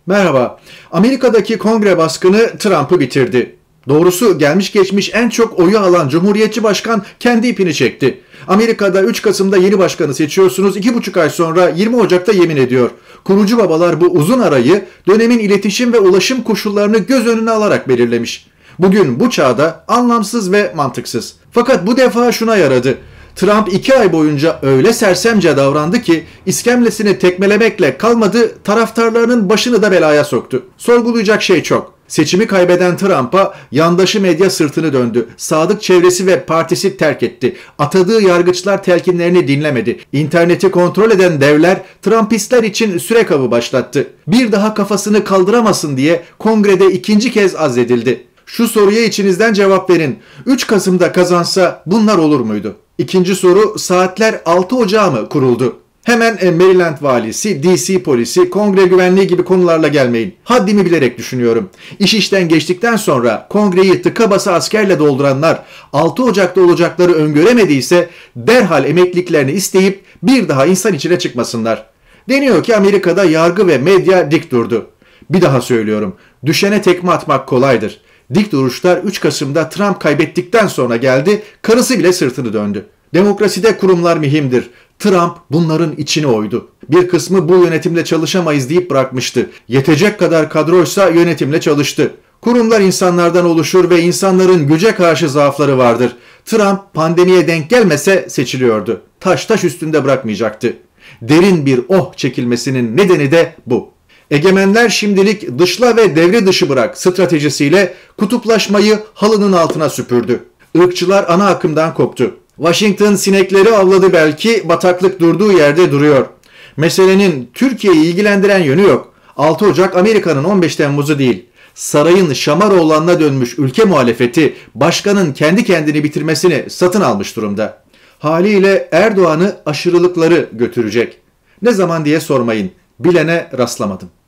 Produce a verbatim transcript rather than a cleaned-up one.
Merhaba. Amerika'daki kongre baskını Trump'ı bitirdi. Doğrusu gelmiş geçmiş en çok oyu alan Cumhuriyetçi başkan kendi ipini çekti. Amerika'da üç Kasım'da yeni başkanı seçiyorsunuz, iki buçuk ay sonra yirmi Ocak'ta yemin ediyor. Kurucu babalar bu uzun arayı dönemin iletişim ve ulaşım koşullarını göz önüne alarak belirlemiş. Bugün bu çağda anlamsız ve mantıksız. Fakat bu defa şuna yaradı. Trump iki ay boyunca öyle sersemce davrandı ki iskemlesini tekmelemekle kalmadı, taraftarlarının başını da belaya soktu. Sorgulayacak şey çok. Seçimi kaybeden Trump'a yandaşı medya sırtını döndü. Sadık çevresi ve partisi terk etti. Atadığı yargıçlar telkinlerini dinlemedi. İnterneti kontrol eden devler Trumpistler için sürek avı başlattı. Bir daha kafasını kaldıramasın diye kongrede ikinci kez azledildi. Şu soruya içinizden cevap verin. üç Kasım'da kazansa bunlar olur muydu? İkinci soru, saatler altı Ocağı mı kuruldu? Hemen Maryland valisi, D C polisi, kongre güvenliği gibi konularla gelmeyin. Haddimi bilerek düşünüyorum. İş işten geçtikten sonra kongreyi tıka basa askerle dolduranlar altı Ocak'ta olacakları öngöremediyse derhal emekliliklerini isteyip bir daha insan içine çıkmasınlar. Deniyor ki Amerika'da yargı ve medya dik durdu. Bir daha söylüyorum. Düşene tekme atmak kolaydır. Dik duruşlar üç Kasım'da Trump kaybettikten sonra geldi, karısı bile sırtını döndü. Demokraside kurumlar mühimdir. Trump bunların içine oydu. Bir kısmı bu yönetimle çalışamayız deyip bırakmıştı. Yetecek kadar kadroysa yönetimle çalıştı. Kurumlar insanlardan oluşur ve insanların güce karşı zaafları vardır. Trump pandemiye denk gelmese seçiliyordu. Taş taş üstünde bırakmayacaktı. Derin bir oh çekilmesinin nedeni de bu. Egemenler şimdilik dışla ve devre dışı bırak stratejisiyle kutuplaşmayı halının altına süpürdü. Irkçılar ana akımdan koptu. Washington sinekleri avladı belki, bataklık durduğu yerde duruyor. Meselenin Türkiye'yi ilgilendiren yönü yok. altı Ocak Amerika'nın on beş Temmuz'u değil. Sarayın Şamaroğlan'ına dönmüş ülke muhalefeti başkanın kendi kendini bitirmesini satın almış durumda. Haliyle Erdoğan'ı aşırılıkları götürecek. Ne zaman diye sormayın. Bilene rastlamadım.